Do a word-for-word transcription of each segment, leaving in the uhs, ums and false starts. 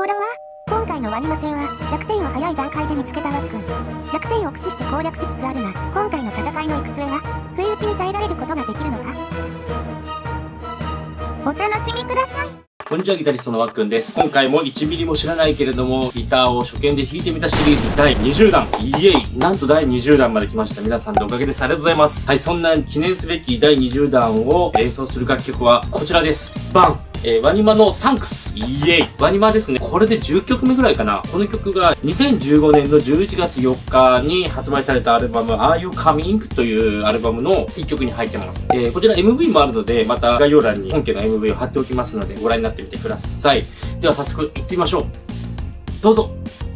ころは今回のワニマ戦は弱点を早い段階で見つけたわっくん。弱点を駆使して攻略しつつあるが、今回の戦いの行く末は不意打ちに耐えられることができるのか。お楽しみください。 こんにちは、ギタリストのわっくんです。今回もいちミリも知らないけれども、ギターを初見で弾いてみたシリーズだいにじゅうだん。イエイ、なんとだいにじゅうだんまで来ました。皆さんのおかげです。ありがとうございます。はい、そんな記念すべきだいにじゅうだんを演奏する楽曲はこちらです。バン、えー、ワニマのサンクス。イエイ。ワニマですね。これでじゅっきょくめぐらいかな。この曲がにせんじゅうごねんのじゅういちがつよっかに発売されたアルバム Are You Coming? というアルバムのいっきょくに入ってます。えー、こちら エムブイ もあるので、また概要欄に本家の エムブイ を貼っておきますので、ご覧になってみてください。では早速行ってみましょう。どうぞ。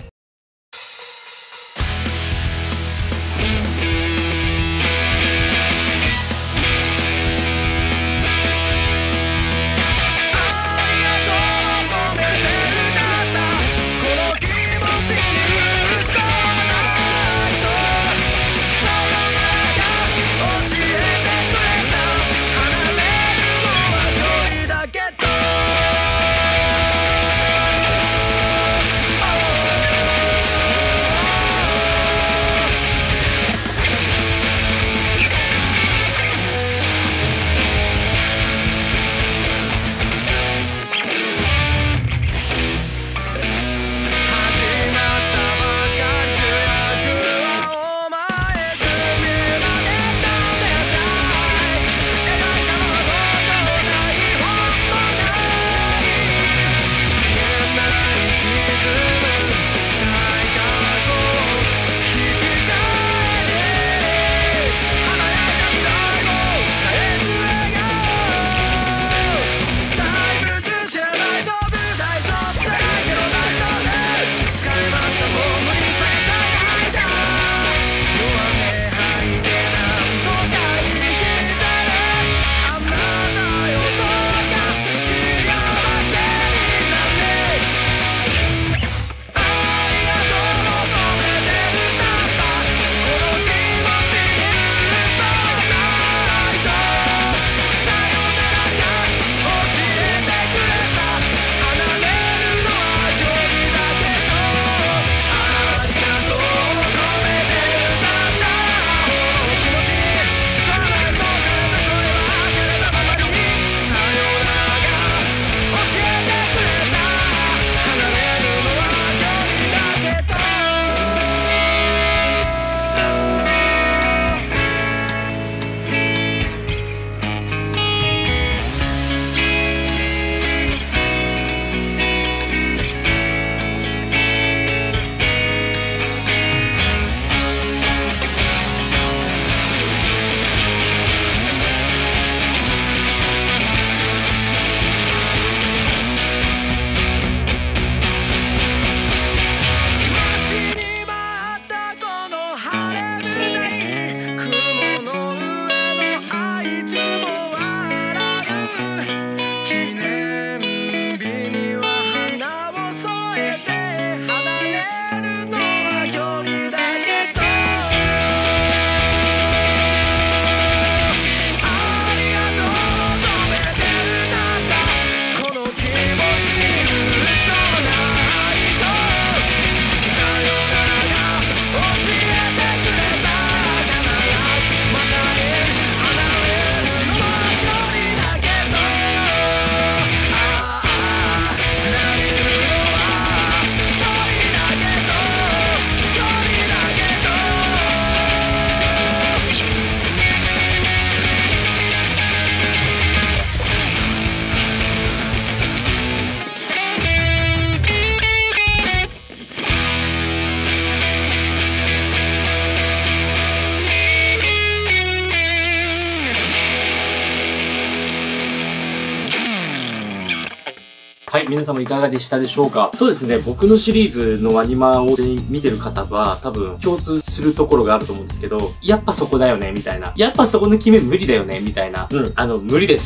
はい、皆様いかがでしたでしょうか。そうですね、僕のシリーズのワニマを全員見てる方は多分共通するところがあると思うんですけど、やっぱそこだよね、みたいな。やっぱそこの決め無理だよね、みたいな。うん、あの、無理です。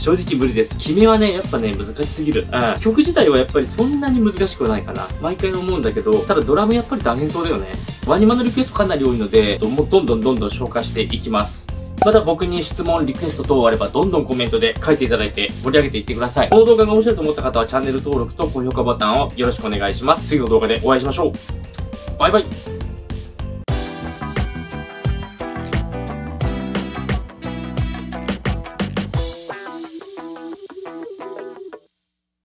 正直無理です。決めはね、やっぱね、難しすぎる。うん。曲自体はやっぱりそんなに難しくはないかな。毎回思うんだけど、ただドラムやっぱり大変そうだよね。ワニマのリクエストかなり多いので、もうどんどんどんどん消化していきます。 また僕に質問、リクエスト等あればどんどんコメントで書いていただいて盛り上げていってください。この動画が面白いと思った方はチャンネル登録と高評価ボタンをよろしくお願いします。次の動画でお会いしましょう。バイバイ。